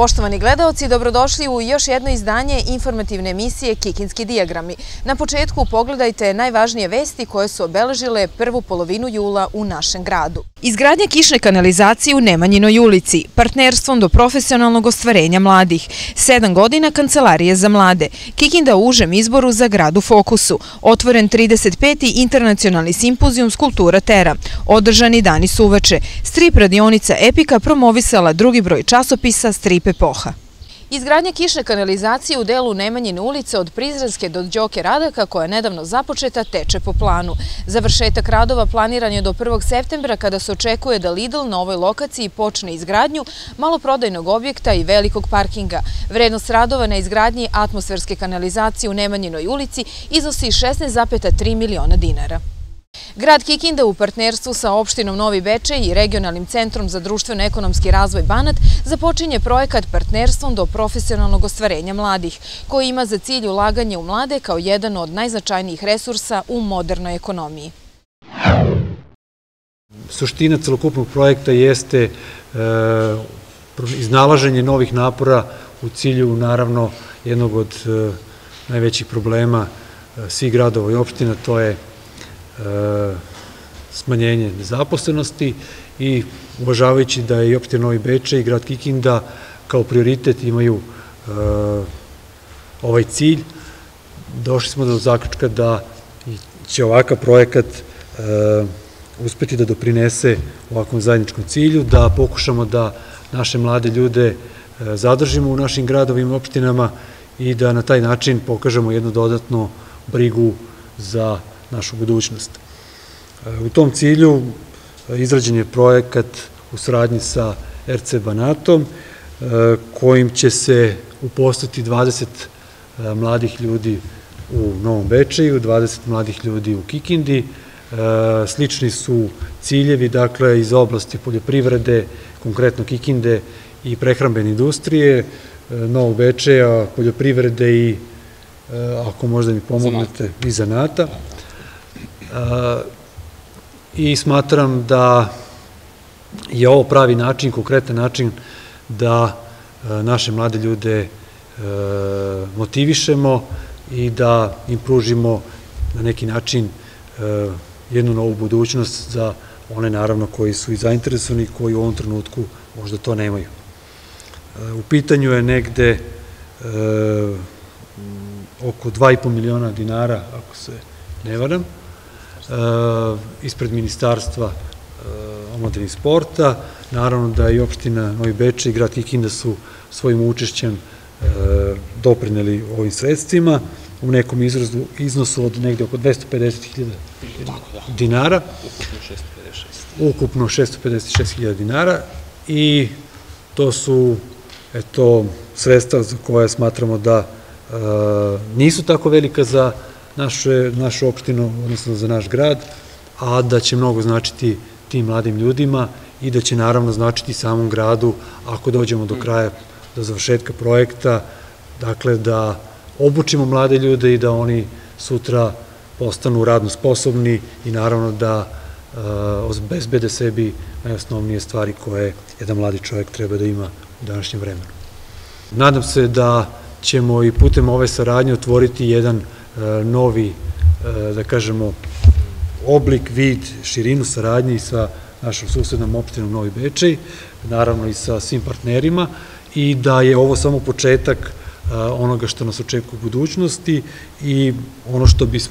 Poštovani gledaoci, dobrodošli u još jedno izdanje informativne emisije Kikinski dijagrami. Na početku pogledajte najvažnije vesti koje su obeležile prvu polovinu jula u našem gradu. Izgradnja kišne kanalizacije u Nemanjinoj ulici, partnerstvom do profesionalnog ostvarenja mladih, 7 godina Kancelarije za mlade, Kikinda u užem izboru za grad u fokusu, otvoren 35. internacionalni simpozijum Skulptura Tera, održani dani suveče, strip radionica Epika promovisala drugi broj časopisa Strip Epoha. Izgradnja kišne kanalizacije u delu Nemanjine ulice od Prizrenske do Đoke Radaka, koja je nedavno započeta, teče po planu. Završetak radova planiran je do 1. septembra, kada se očekuje da Lidl na ovoj lokaciji počne izgradnju maloprodajnog objekta i velikog parkinga. Vrednost radova na izgradnji atmosferske kanalizacije u Nemanjinoj ulici iznosi 16,3 miliona dinara. Grad Kikinda u partnerstvu sa opštinom Novi Bečej i Regionalnim centrom za društveno-ekonomski razvoj Banat započinje projekat partnerstvom do profesionalnog ostvarenja mladih, koji ima za cilj ulaganje u mlade kao jedan od najznačajnijih resursa u modernoj ekonomiji. Suština celokupnog projekta jeste iznalaženje novih napora u cilju, naravno, jednog od najvećih problema svih gradova i opština, to je smanjenje nezaposlenosti i uvažavajući da je i opština Novi Bečej i grad Kikinda kao prioritet imaju ovaj cilj, došli smo do zaključka da će ovakav projekat uspeti da doprinese ovakvom zajedničkom cilju, da pokušamo da naše mlade ljude zadržimo u našim gradovima i opštinama i da na taj način pokažemo jednu dodatnu brigu za našu budućnost. U tom cilju izrađen je projekat u saradnji sa RC Banatom, kojim će se uposliti 20 mladih ljudi u Novom Bečeju, 20 mladih ljudi u Kikindi. Slični su ciljevi, dakle, iz oblasti poljoprivrede, konkretno Kikinde i prehrambene industrije, Novog Bečeja, poljoprivrede i, ako možda mi pomognete, i zanata. I smatram da je ovo pravi način, konkretan način da naše mlade ljude motivišemo i da im pružimo na neki način jednu novu budućnost za one, naravno, koji su i zainteresovani i koji u ovom trenutku možda to nemaju. U pitanju je negde oko 2,5 miliona dinara, ako se ne varam, ispred Ministarstva omladine i sporta. Naravno da i opština Novi Bečej i grad Kikinda su svojim učešćem doprineli ovim sredstvima u nekom iznosu od negde oko 250.000 dinara. Ukupno 656.000 dinara i to su sredstva za koje smatramo da nisu tako velika za našu opštinu, odnosno za naš grad, a da će mnogo značiti tim mladim ljudima i da će naravno značiti samom gradu ako dođemo do kraja, do završetka projekta, dakle da obučimo mlade ljude i da oni sutra postanu radno sposobni i naravno da obezbede sebi najosnovnije stvari koje jedan mladi čovjek treba da ima u današnjem vremenu. Nadam se da ćemo i putem ove saradnje otvoriti jedan novi, da kažemo, oblik, vid, širinu saradnje i sa našom susednom opštinom Novi Bečej, naravno i sa svim partnerima, i da je ovo samo početak onoga što nas očekuje u budućnosti i ono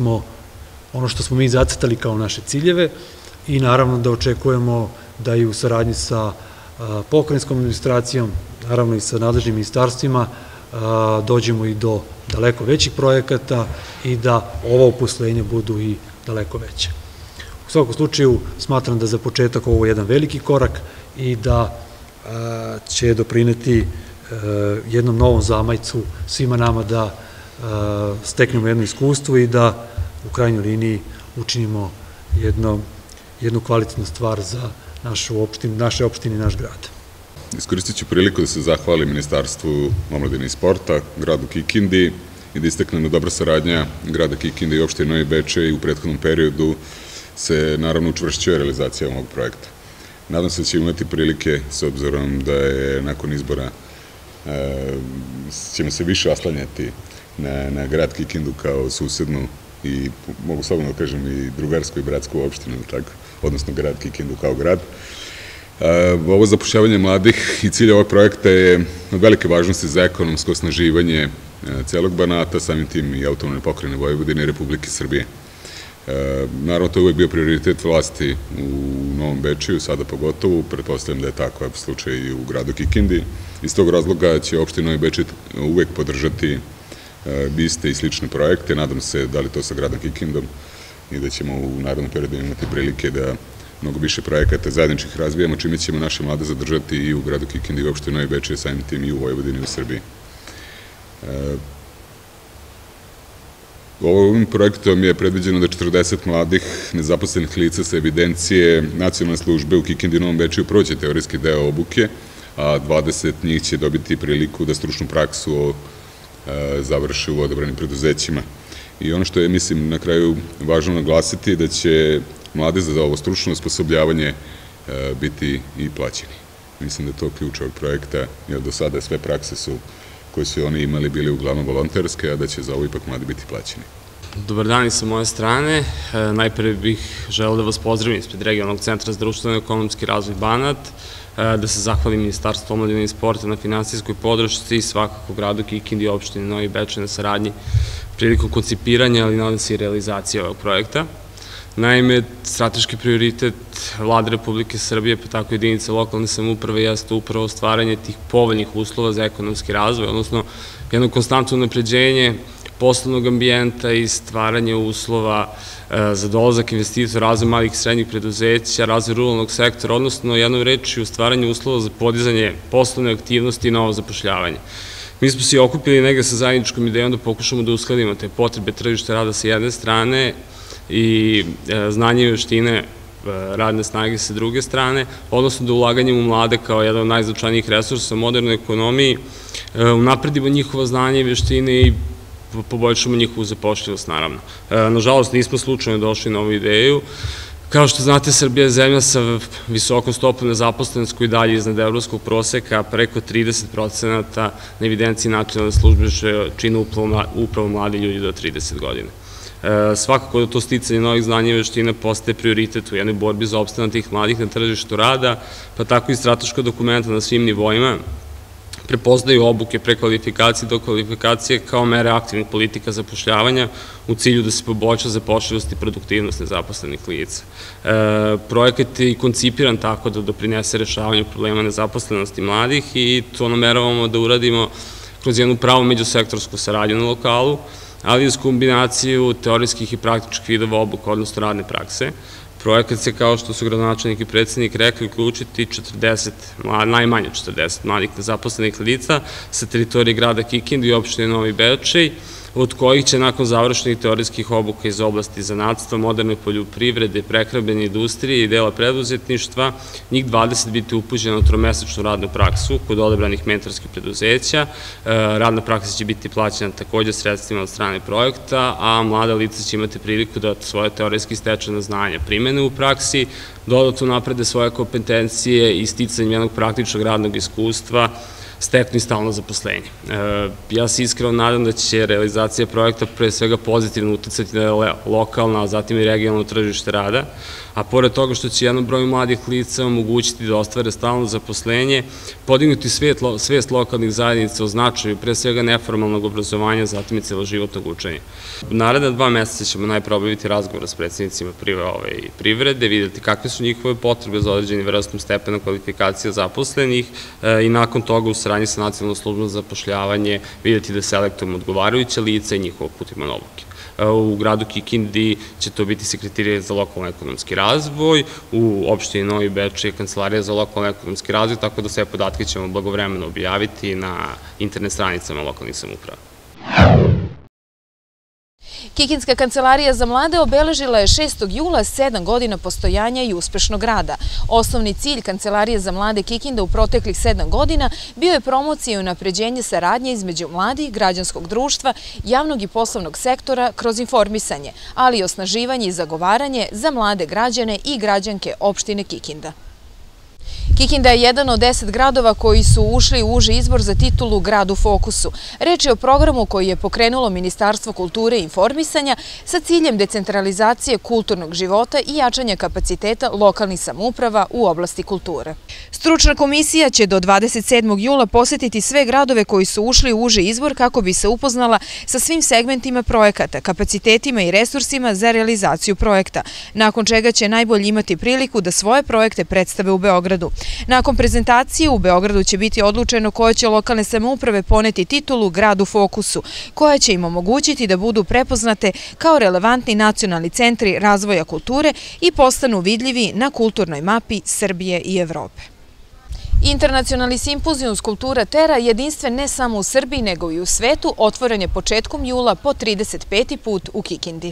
što smo mi zacrtali kao naše ciljeve i naravno da očekujemo da i u saradnji sa pokrajinskom administracijom, naravno i sa nadležnim ministarstvima, dođemo i do daleko većih projekata i da ova uposlenja budu i daleko veće. U svakom slučaju smatram da za početak ovo je jedan veliki korak i da će doprineti jednom novom zamajcu svima nama da steknemo jedno iskustvo i da u krajnjoj liniji učinimo jednu kvalitetnu stvar za naše opštine i naš grad. Iskoristit ću priliku da se zahvalim Ministarstvu omladine i sporta, gradu Kikindi i da istaknem da dobra saradnja grada Kikinde i opštine Novi Bečej u prethodnom periodu se naravno učvršćuje realizacija ovog projekta. Nadam se da će imati prilike, s obzirom da je nakon izbora ćemo se više oslanjati na grad Kikindu kao susednu i, mogu slobodno da kažem, i drugarsku i bratsku opštinu, odnosno grad Kikindu kao grad. Ovo zapošljavanje mladih i cilj ovog projekta je od velike važnosti za ekonomsko osnaživanje celog Banata, samim tim i autonomne pokrajine Vojvodine i Republike Srbije. Naravno, to je uvek bio prioritet vlasti u Novom Bečeju, sada pogotovo, pretpostavljam da je tako slučaj i u gradu Kikindi. Iz tog razloga će opština Novi Bečej uvek podržati iste i slične projekte, nadam se da li to sa gradom Kikindom i da ćemo u narednom periodu imati prilike da mnogo više projekata zajedničkih razvijamo, čime ćemo naše mlade zadržati i u gradu Kikindi i opštini Novi Bečej, samim tim i u Vojvodini i u Srbiji. Ovim projektom je predviđeno da 40 mladih nezaposlenih lica sa evidencije nacionalne službe u Kikindi i Novom Bečeju prođe teorijski deo obuke, a 20 njih će dobiti priliku da stručnu praksu završe u odabranim preduzećima. I ono što je, mislim, na kraju važno naglasiti, da će mladi za ovo stručno osposobljavanje biti i plaćeni. Mislim da je to ključ ovog projekta, jer do sada sve prakse koje su oni imali bili uglavnom volonterske, a da će za ovo ipak mladi biti plaćeni. Dobar dan i sa moje strane. Najpre bih želeo da vas pozdravim ispred Regionalnog centra za društveno i ekonomski razvoj Banat, da se zahvalim Ministarstvu omladine i sporta na finansijskoj podršci i svakako gradu Kikindi i opštini Novi Bečej na saradnji prilikom koncipiranja, ali nadam se i realizacije ovog projekta. Naime, strateški prioritet Vlade Republike Srbije, pa tako jedinice lokalne samouprave, jeste upravo stvaranje tih povoljnih uslova za ekonomski razvoj, odnosno jedno konstantno napređenje poslovnog ambijenta i stvaranje uslova za dolazak investitora, razvoj malih i srednjih preduzeća, razvoj ruralnog sektora, odnosno jednom rečju stvaranje uslova za podizanje poslovne aktivnosti i novo zapošljavanje. Mi smo se okupili negde sa zajedničkom idejom da pokušamo da uskladimo te potrebe tržišta rada sa jedne strane i znanje i veštine radne snage sa druge strane, odnosno da ulaganjem u mlade kao jedan od najznačajnijih resursa u modernoj ekonomiji unapredimo njihova znanja i veštine i poboljšamo njihovu zapošljivost, naravno. Nažalost, nismo slučajno došli na ovu ideju. Kao što znate, Srbija je zemlja sa visokom stopom nezaposlenosti koji dalje iznad evropskog proseka, preko 30% na evidenciji nacionalne službe čine upravo mladi ljudi do 30 godina. Svakako da to sticanje novih znanja i veština postaje prioritet u jednoj borbi za opstanak tih mladih na tržištu rada, pa tako i strateška dokumenta na svim nivoima prepoznaju obuke, prekvalifikacije, dokvalifikacije kao mere aktivnih politika zapošljavanja u cilju da se poboljša zapošljivost i produktivnost nezaposlenih lica. Projekat je koncipiran tako da doprinese rešavanju problema nezaposlenosti mladih i to nameravamo da uradimo kroz jednu pravu međusektorsku saradnju na lokalu, ali uz kombinaciju teorijskih i praktičkih vidova obuka, odnosno radne prakse. Projekat se, kao što su gradonačelnik i predsednik rekli, uključiti najmanje 40 mladih nezaposlenih lica sa teritorije grada Kikindi i opštine Novi Bečej, od kojih će nakon završenih teorijskih obuka iz oblasti zanatstva, moderne poljoprivrede, prehrambene industrije i dela preduzetništva, njih 20 biti upućeno na tromesečnu radnu praksu kod odabranih mentorskih preduzeća. Radna praksa će biti plaćena takođe sredstvima od strane projekta, a mlada lica će imati priliku da svoje teorijski stečena znanja primene u praksi, dodatno naprede svoje kompetencije i sticanjem jednog praktičnog radnog iskustva steknu i stalno zaposlenje. Ja se iskreno nadam da će realizacija projekta pre svega pozitivno uticati na lokalno, a zatim i regionalno tržište rada, a pored toga što će jednom broju mladih lica omogućiti da ostvare stalno zaposlenje, podignuti svest lokalnih zajednica o značaju pre svega neformalnog obrazovanja, zatim i celoživotnog učenja. Naredna 2 meseca ćemo najpre obaviti razgovor s predsednicima privrede, vidjeti kakve su njihove potrebe za određeni vrstnom stepena kvalifikacija zaposlenih i nakon toga u saradnji sa nacionalnom službom za zapošljavanje vidjeti da selektujemo odgovarajuće lica i njihovo putimo na obuke. U gradu Kikindi će to biti Sekretarija za lokalno ekonomski razvoj, u opštini Novi Bečej Kancelarija za lokalno ekonomski razvoj, tako da sve podatke ćemo blagovremeno objaviti na internet stranicama lokalnih samouprava. Kikindska kancelarija za mlade obeležila je 6. jula 7 godina postojanja i uspešnog rada. Osnovni cilj Kancelarije za mlade Kikinda u proteklih 7 godina bio je promocija i unapređenje saradnje između mladih, građanskog društva, javnog i poslovnog sektora kroz informisanje, ali i osnaživanje i zagovaranje za mlade građane i građanke opštine Kikinda. Kikinda je jedan od 10 gradova koji su ušli u uži izbor za titulu Grad u fokusu. Reč je o programu koji je pokrenulo Ministarstvo kulture i informisanja sa ciljem decentralizacije kulturnog života i jačanja kapaciteta lokalnih samouprava u oblasti kulture. Stručna komisija će do 27. jula posetiti sve gradove koji su ušli u uži izbor kako bi se upoznala sa svim segmentima projekata, kapacitetima i resursima za realizaciju projekta, nakon čega će najbolje imati priliku da svoje projekte predstave u Beogradu. Nakon prezentacije u Beogradu će biti odlučeno koje će lokalne samouprave poneti titulu Grad u fokusu, koja će im omogućiti da budu prepoznate kao relevantni nacionalni centri razvoja kulture i postanu vidljivi na kulturnoj mapi Srbije i Evrope. Internacionalni simpozijum Kultura Tera, jedinstven ne samo u Srbiji nego i u svetu, otvoren je početkom jula po 35. put u Kikindi.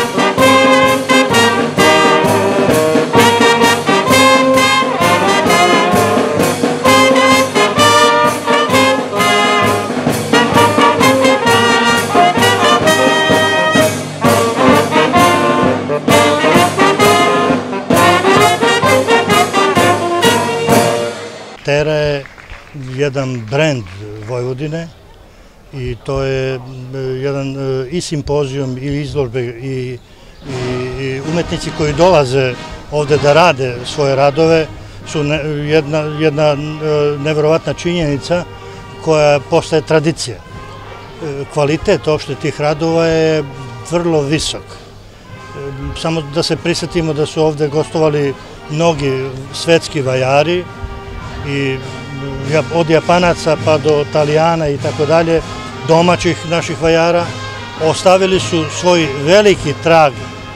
Tera je jedan brend Vojvodine i to je jedan i simpozijum i izložbe i umetnici koji dolaze ovde da rade svoje radove su jedna neverovatna činjenica koja postaje tradicija. Kvalitet opšte tih radova je vrlo visok. Samo da se prisetimo da su ovde gostovali mnogi svetski vajari, i od Japanaca pa do Italijana i tako dalje, domaćih naših vajara, ostavili su svoj veliki trag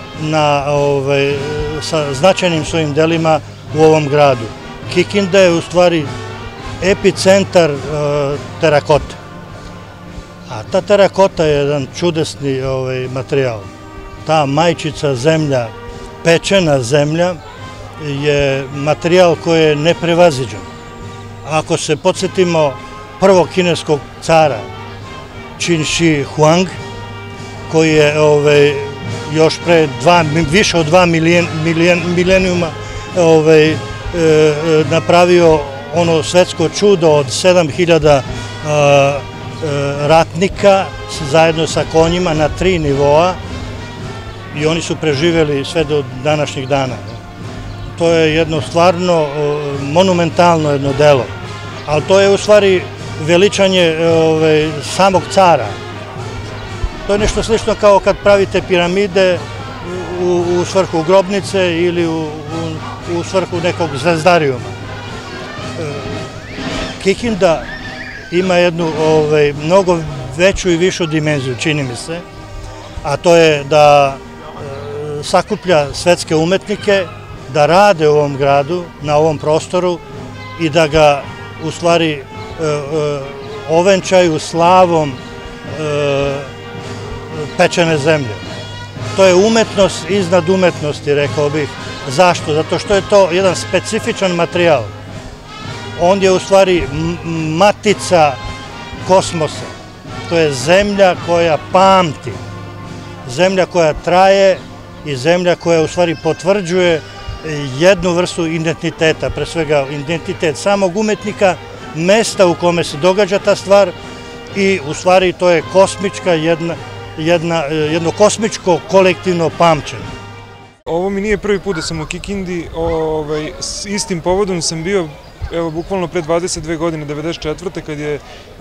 sa značajnim svojim delima u ovom gradu. Kikinda je u stvari epicentar terakote. A ta terakota je jedan čudesni materijal. Ta majčica zemlja, pečena zemlja, je materijal koji je neprevaziđen. Ako se podsjetimo prvog kineskog cara, Qin Shi Huang, koji je još pre više od 2 milenijuma napravio ono svetsko čudo od 7000 ratnika zajedno sa konjima na 3 nivoa i oni su preživjeli sve do današnjih dana. To je jedno stvarno monumentalno jedno delo, ali to je u stvari veličanje samog cara. To je nešto slično kao kad pravite piramide u svrhu grobnice ili u svrhu nekog zvezdarijuma. Kikinda ima jednu mnogo veću i višu dimenziju, čini mi se, a to je da sakuplja svetske umetnike, da rade u ovom gradu, na ovom prostoru i da ga u stvari ovenčaju slavom pečene zemlje. To je umetnost iznad umetnosti, rekao bih. Zašto? Zato što je to jedan specifičan materijal. On je u stvari matica kosmosa. To je zemlja koja pamti, zemlja koja traje i zemlja koja u stvari potvrđuje jednu vrstu identiteta, pre svega identitet samog umetnika, mesta u kome se događa ta stvar i u stvari to je kosmička, jedno kosmičko kolektivno pamćenje. Ovo mi nije prvi put da sam u Kikindi, s istim povodom sam bio bukvalno pre 22 godine, 1994. kad je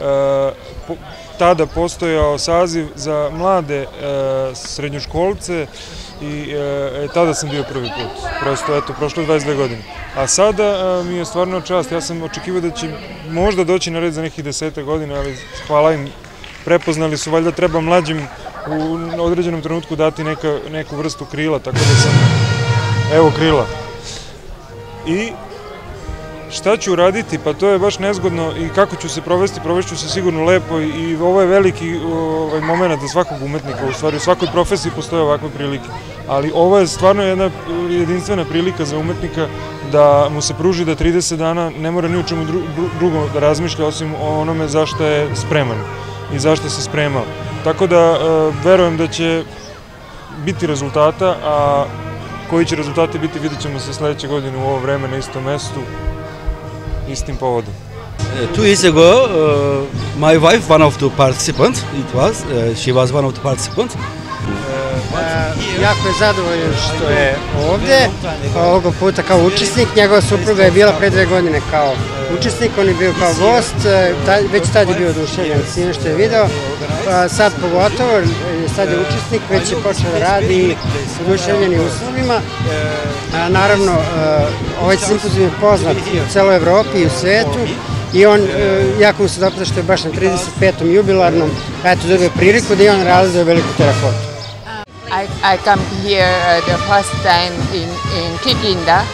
tada postojao saziv za mlade srednjoškolce i tada sam bio prvi put. Prosto, eto, prošlo je 22 godine. A sada mi je stvarno čast. Ja sam očekivao da će možda doći na red za nekih 10 godina, ali hvala im, prepoznali su, valjda treba mlađim u određenom trenutku dati neku vrstu krila, tako da sam, evo krila. I šta ću uraditi? Pa to je baš nezgodno i kako ću se provesti, provešću se sigurno lepo i ovo je veliki moment za svakog umetnika, u stvari u svakoj profesiji postoje ovakve prilike, ali ovo je stvarno jedna jedinstvena prilika za umetnika da mu se pruži da 30 dana ne mora ni u čemu drugom da razmišlja osim o onome zašto je spreman i zašto se spremao. Tako da verujem da će biti rezultata, a koji će rezultati biti vidjet ćemo se sledeće godine u ovo vreme na istom mestu. istim povodom. 2 years ago, my wife, one of the participants, she was one of the participants. Jako je zadovoljan što je ovde, ovoga puta kao učesnik. Njegova supruga je bila pre 2 godine kao učesnik, on je bio kao gost, već tad je bio oduševljen s time što je video. Sad pogotovo, sad je učesnik, već je počeo da radi i oduševljeni uslovima. Naravno, ovaj simpozijum je poznat u celoj Evropi i u svetu i on, jako mu se dopada što je baš na 35. jubilarnom, eto dobio priliku da i on realizuje veliku terakotu. I come here the first time in Kikinda,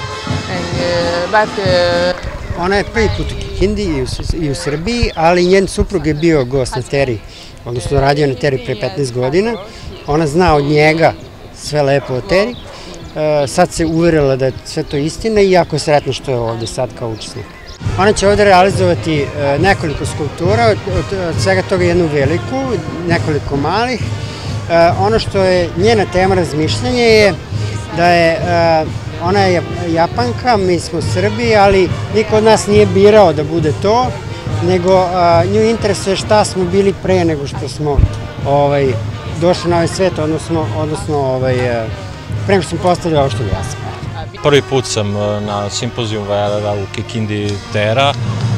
Ona je prvi put u Kikindi i u Srbiji, ali njen suprug je bio gost na Teri, odnosno radio na Teri pre 15 godina. Ona zna od njega sve lepo o Teri. Sad se uverila da je sve to istina i jako je sretna što je ovde sad kao učesnik. Ona će ovde realizovati nekoliko skulptura, od svega toga jednu veliku, nekoliko malih. Ono što je njena tema razmišljanja je da je, ona je Japanka, mi smo Srbi, ali niko od nas nije birao da bude to, nego nju interesuje šta smo bili pre nego što smo došli na ovaj svet, odnosno pre nego što smo postali ovo što jesmo. Prvi put sam na simpoziju Vajara u Kikindi Tera.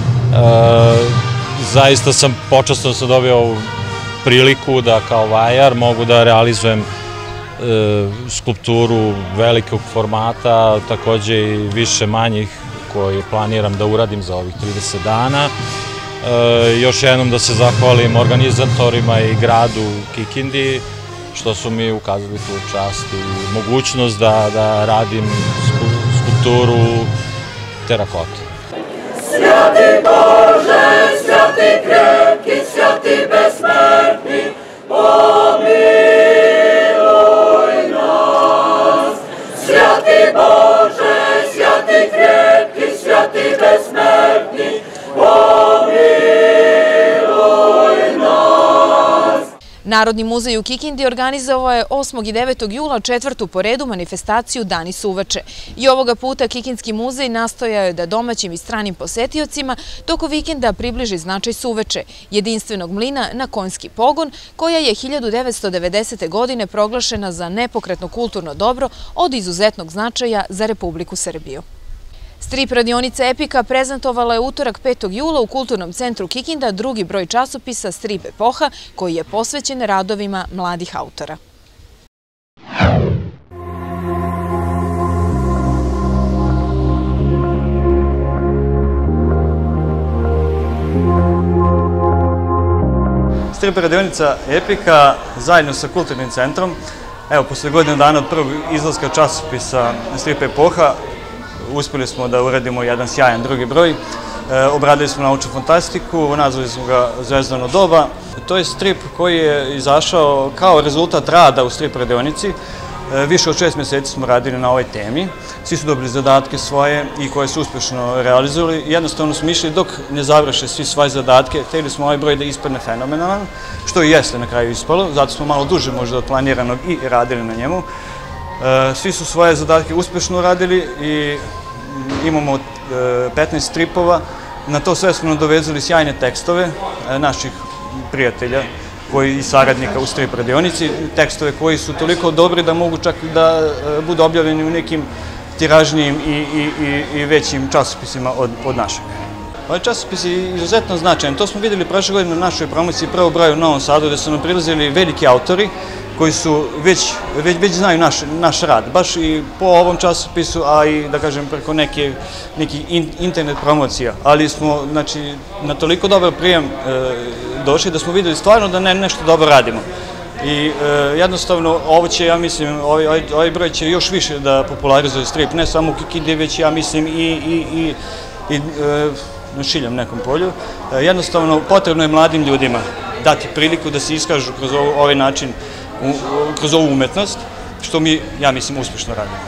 Zaista sam počasno sam dobio priliku da kao vajar mogu da realizujem skulpturu velikog formata, takođe i više manjih koje planiram da uradim za ovih 30 dana. Još jednom da se zahvalim organizatorima i gradu Kikindi što su mi ukazali tu čast i mogućnost da radim skulpturu terakote. Svjati Bože, svjati krepki, svjati besmrtni, pomiluj nas. Svjati Bože, svjati krepki, svjati besmrtni, pomiluj nas. Narodni muzej u Kikindi organizovao je 8. i 9. jula 4. po redu manifestaciju Dani suveče. I ovoga puta Kikinski muzej nastojao je da domaćim i stranim posetiocima tokom vikenda približi značaj suveče, jedinstvenog mlina na konjski pogon, koja je 1990. godine proglašena za nepokretno kulturno dobro od izuzetnog značaja za Republiku Srbiju. Strip radionica Epika prezentovala je utorak 5. jula u Kulturnom centru Kikinda drugi broj časopisa Strip Epoha, koji je posvećen radovima mladih autora. Strip radionica Epika zajedno sa Kulturnim centrom, evo, posle godinu dana od prvog izlaska časopisa Strip Epoha, uspeli smo da uradimo jedan sjajan drugi broj. Obradili smo naučnu fantastiku, nazvali smo ga Zvezdano doba. To je strip koji je izašao kao rezultat rada u strip radionici. Više od 6 meseci smo radili na ovoj temi. Svi su dobili zadatke svoje i koje su uspešno realizovali. Jednostavno smo išli dok ne završe svi svoje zadatke. Hteli smo ovaj broj da ispadne fenomenalan, što i jeste na kraju ispalo. Zato smo malo duže možda od planiranog i radili na njemu. Svi su svoje zadatke uspešno uradili i imamo 15 stripova. Na to sve smo nadovezali sjajne tekstove naših prijatelja i saradnika u strip radionici. Tekstove koji su toliko dobri da mogu čak da budu objavljeni u nekim tiražnijim i većim časopisima od našeg. Ovaj časopis je izuzetno značajan. To smo videli prošle godine na našoj promociji prvog broja u Novom Sadu, gde su nam prilazili veliki autori koji su već znaju naš rad, baš i po ovom časopisu, a i, da kažem, preko nekih internet promocija. Ali smo, znači, na toliko dobar prijem došli da smo videli stvarno da nešto dobro radimo. I jednostavno, ovo će, ja mislim, ovaj broj će još više da popularizuje strip, ne samo u Kikindi, već ja mislim i na šiljem nekom polju. Jednostavno, potrebno je mladim ljudima dati priliku da se iskažu kroz ovaj način, kroz ovu umetnost, što mi, ja mislim, uspešno radimo.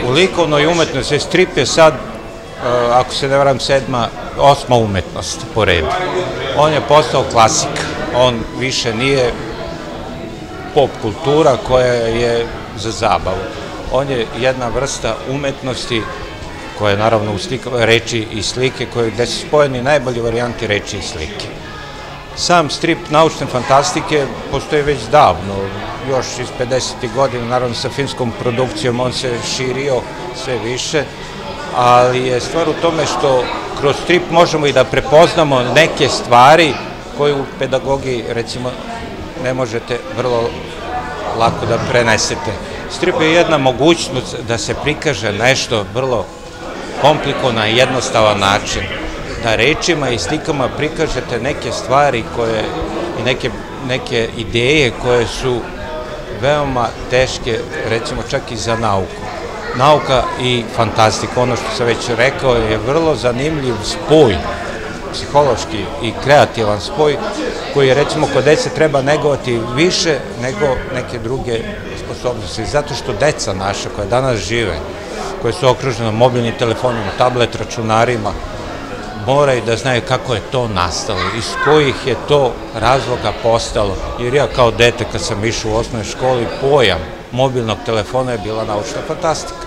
U likovnoj umetnosti strip je sad, ako se ne varam, 8. umetnost po redu. On je postao klasik. On više nije pop kultura koja je za zabavu. On je jedna vrsta umetnosti koja je naravno uslikava reči i slike, gde su spojeni najbolji varijanti reči i slike. Sam strip naučne fantastike postoji već davno, još iz 50. godina, naravno sa filmskom produkcijom on se širio sve više, ali je stvar u tome što kroz strip možemo i da prepoznamo neke stvari koje u pedagogiji, recimo, ne možete vrlo lako da prenesete. Strip je jedna mogućnost da se prikaže nešto vrlo komplikovano i jednostavan način, da rečima i slikama prikažete neke stvari i neke ideje koje su veoma teške, recimo čak i za nauku. Nauka i fantastika, ono što sam već rekao, je vrlo zanimljiv spoj, psihološki i kreativan spoj, koji je recimo kod dece treba negovati više nego neke druge sposobnosti. Zato što deca naša koja danas žive, koje su okružene mobilnim telefonima, tablet, računarima, moraju da znaju kako je to nastalo, iz kojih je to razloga postalo. Jer ja kao dete kad sam išao u osnovnoj školi, pojam mobilnog telefona je bila naučna fantastika.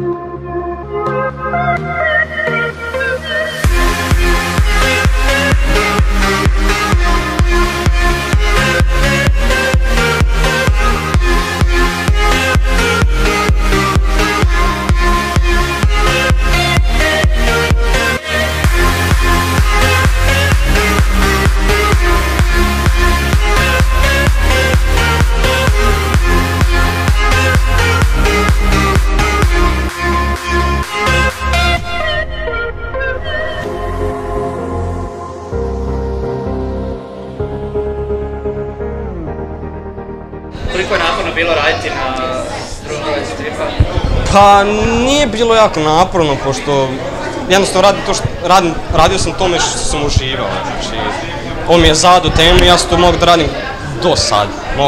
Koliko je naporno bilo raditi na drugom broju stripa? Pa nije bilo jako naporno, pošto jednostavno radio sam tome što sam uživao. Znači, ovo mi je zadao temu i ja sam to mogu da radim do sad.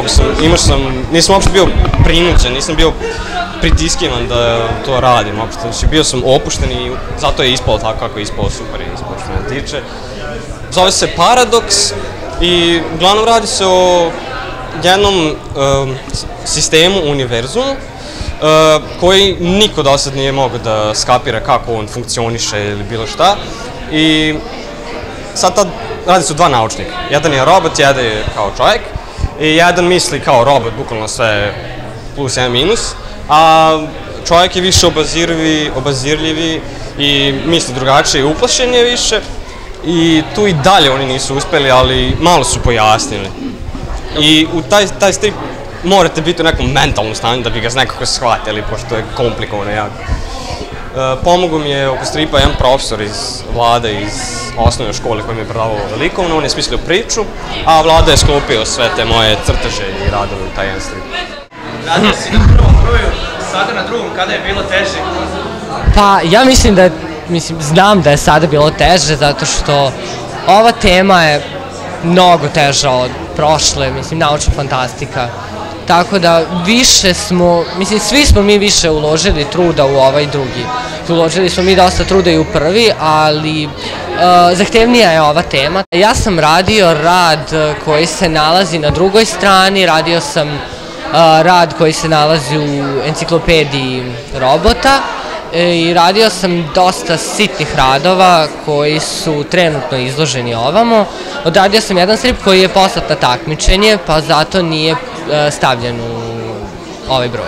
Nisam uopšte bio prinuđen, nisam bio pritiskivan da to radim uopšte. Znači, bio sam opušten i zato je ispalo tako kako je ispalo, super je ispalo što me tiče. Zove se Paradoks i uglavnom radi se o jednom sistemu, univerzumu, koji niko do sad nije mogao da skapira kako on funkcioniše ili bilo šta. I sad tad radi se o dva naučnika. Jedan je robot, jedan je kao čovjek. I jedan misli kao robot, bukvalno sve plus jedan minus. A čovjek je više obazirljivi i misli drugačije i uplašen je više. I tu i dalje oni nisu uspeli, ali malo su pojasnili. I u taj strip morate biti u nekom mentalnom stanju da bi ga nekako shvatili, pošto je komplikovano jako. Pomogao mi je oko stripa jedan profesor iz Vlade, iz osnovne škole koji mi je predavao likovno, on je smislio priču, a Vlada je sklopio sve te moje crteže i radove u taj jedan strip. Radio si na prvom broju, sada na drugom, kada je bilo teže? Pa ja znam da je sada bilo teže, zato što ova tema je mnogo teža od prošle, naučna fantastika. Tako da svi smo mi više uložili truda u ovaj drugi. Uložili smo mi dosta truda i u prvi, ali zahtevnija je ova tema. Ja sam radio rad koji se nalazi na drugoj strani, radio sam rad koji se nalazi u enciklopediji robota i radio sam dosta sitnih radova koji su trenutno izloženi ovamo. Odradio sam jedan strip koji je poslat na takmičenje, pa zato nije stavljen u ovaj broj.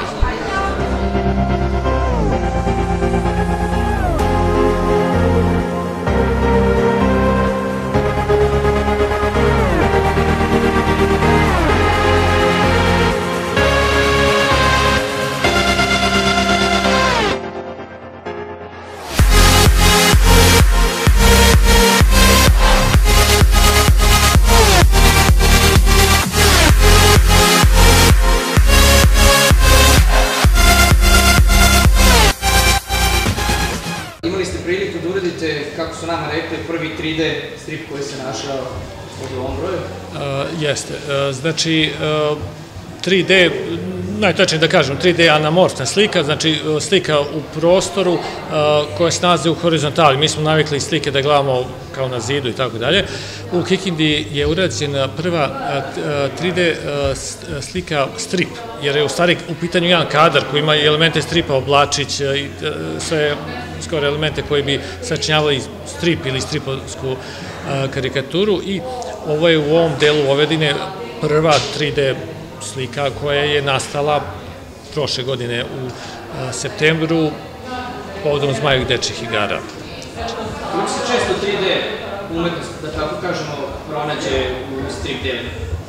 Kako su nama rekli, prvi 3D strip koji se našao u ovom broju? Jeste. Znači, 3D najtačnije da kažem, 3D anamorfna slika, znači slika u prostoru koja se nalazi u horizontali. Mi smo navikli slike da gledamo kao na zidu i tako dalje. U Kikindi je urađena prva 3D slika strip, jer je u stvari u pitanju jedan kadar koji ima elemente stripa, oblačić i sve skoro elemente koji bi sačinjavali strip ili stripovsku karikaturu i ovo je u ovom delu Ovedine prva 3D slika koja je nastala prošle godine u septembru povodom Zmajevih dečjih igara. Kako se često 3D umetnost, da tako kažemo, pronađe u strip delima?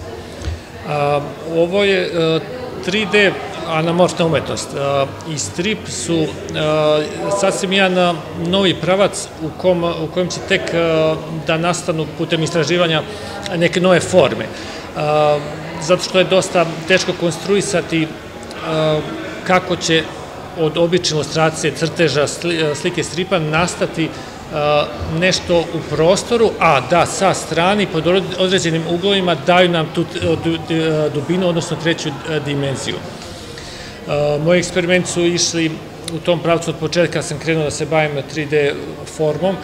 Ovo je 3D anamorfna umetnost i strip su sasvim jedan novi pravac u kojem će tek da nastanu putem istraživanja neke nove forme. Zato što je dosta teško konstruisati kako će od obične ilustracije, crteža, slike stripa nastati nešto u prostoru, a da sa strani pod određenim uglovima daju nam tu dubinu, odnosno treću dimenziju. Moji eksperimenti su išli u tom pravcu od početka, sam krenuo da se bavim 3D formom,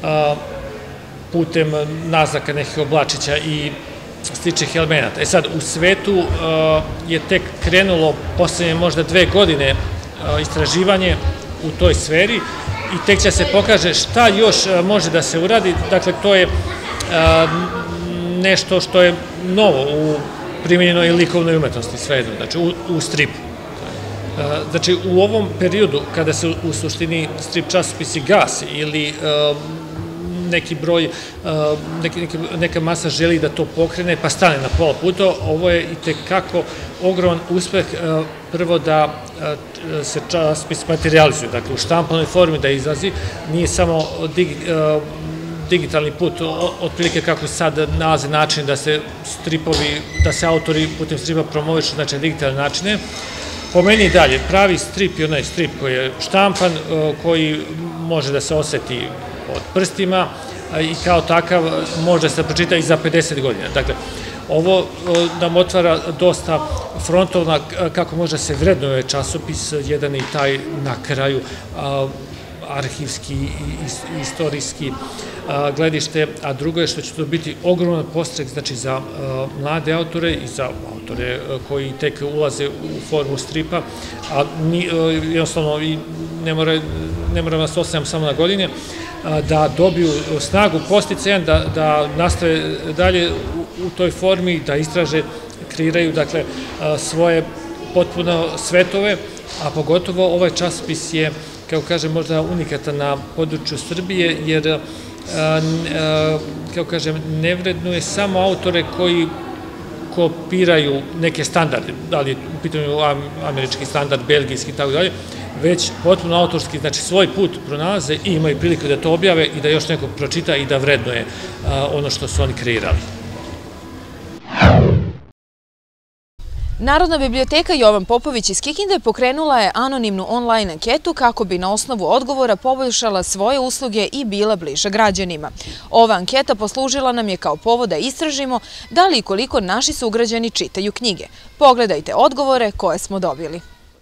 putem naznaka nekih oblačića i sličnih elemenata. Sad, u svetu je tek krenulo poslednje možda 2 godine istraživanje u toj sferi i tek će se pokaže šta još može da se uradi. Dakle, to je nešto što je novo u primjenjenoj likovnoj umetnosti svejedno, znači u stripu. Znači, u ovom periodu kada se u suštini strip časopisi gasi ili neki broj, neka masa želi da to pokrene pa stane na pola puta, ovo je i tekako ogroman uspeh prvo da se časopis materializuje, dakle u štampanoj formi da izlazi, nije samo digitalni put, otprilike kako se sad nalaze način da se stripovi, da se autori putem stripa promovišu, znači na digitalne načine. Po meni i dalje, pravi strip je onaj strip koji je štampan, koji može da se oseti od prstima i kao takav može da se pročita i za 50 godina. Dakle, ovo nam otvara dosta frontova kako može da se vrednuje časopis, jedan i taj na kraju arhivski i istorijski gledište, a drugo je što će to biti ogroman podstrek znači za mlade autore i za autore koji tek ulaze u formu stripa, a jednostavno ne mora nas ostavljam samo na godine, da dobiju snagu posticajan, da nastave dalje u toj formi, da istraže, kreiraju dakle svoje potpuno svetove, a pogotovo ovaj časopis je, kako kažem, možda unikatan na području Srbije, jer, kako kažem, ne vrednuje samo autore koji kopiraju neke standarde, da li je u pitanju američki standard, belgijski i tako dalje, već potpuno autorski, znači svoj put pronalaze i imaju priliku da to objave i da još neko pročita i da vrednuje ono što su oni kreirali. Narodna biblioteka Jovan Popović iz Kikinde pokrenula je anonimnu online anketu kako bi na osnovu odgovora poboljšala svoje usluge i bila bliža građanima. Ova anketa poslužila nam je kao povod da istražimo da li i koliko naši sugrađani čitaju knjige. Pogledajte odgovore koje smo dobili.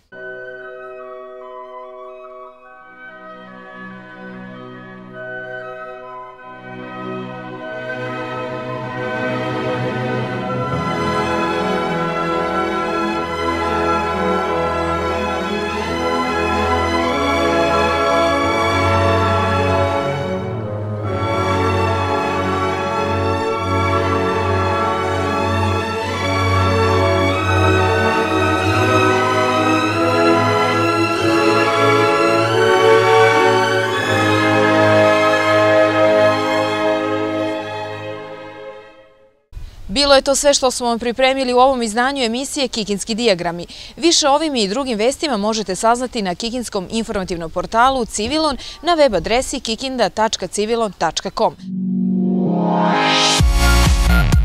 Bilo je to sve što smo vam pripremili u ovom izdanju emisije Kikinski dijagrami. Više ovim i drugim vestima možete saznati na kikinskom informativnom portalu Civilon na web adresi kikinda.civilon.com.